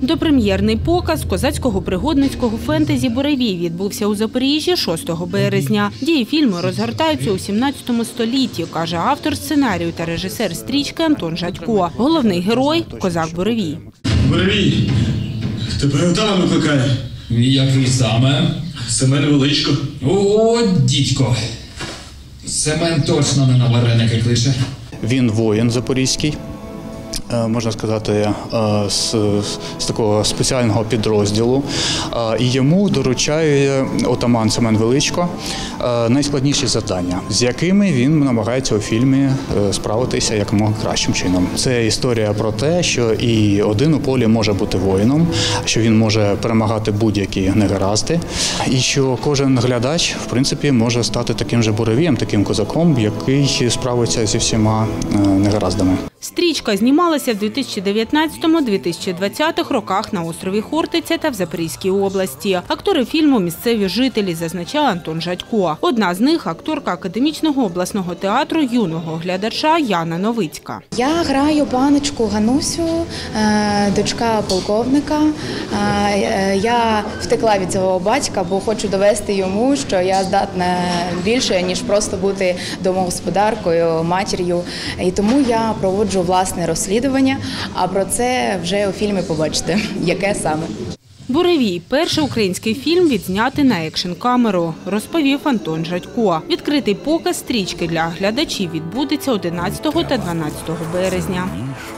Допрем'єрний показ козацького пригодницького фентезі «Буревій» відбувся у Запоріжжі 6 березня. Дії фільму розгортаються у 17 столітті, каже автор сценарію та режисер стрічки Антон Жадько. Головний герой – козак Буревій. Буревій, тебе отаман викликає. Який саме? Семен Величко. О, дідько. Семен точно не на вареники кличе. Він воїн запорізький, можна сказати, з такого спеціального підрозділу. І йому доручає отаман Семен Величко найскладніші завдання, з якими він намагається у фільмі справитися якомога кращим чином. Це історія про те, що і один у полі може бути воїном, що він може перемагати будь-які негаразди, і що кожен глядач, в принципі, може стати таким же буревієм, таким козаком, який справиться зі всіма негараздами. Стрічка знімалася в 2019-2020 роках на острові Хортиця та в Запорізькій області. Актори фільму – місцеві жителі, зазначає Антон Жадько. Одна з них – акторка Академічного обласного театру юного глядача Яна Новицька. Я граю паночку Ганусю, дочка полковника. Я втекла від цього батька, бо хочу довести йому, що я здатна більше, ніж просто бути домогосподаркою, матір'ю. І тому я проводжу власне розслідування, а про це вже у фільмі побачите, яке саме. «Буревій» – перший український фільм, відзнятий на екшн-камеру, розповів Антон Жадько. Відкритий показ стрічки для глядачів відбудеться 11 та 12 березня.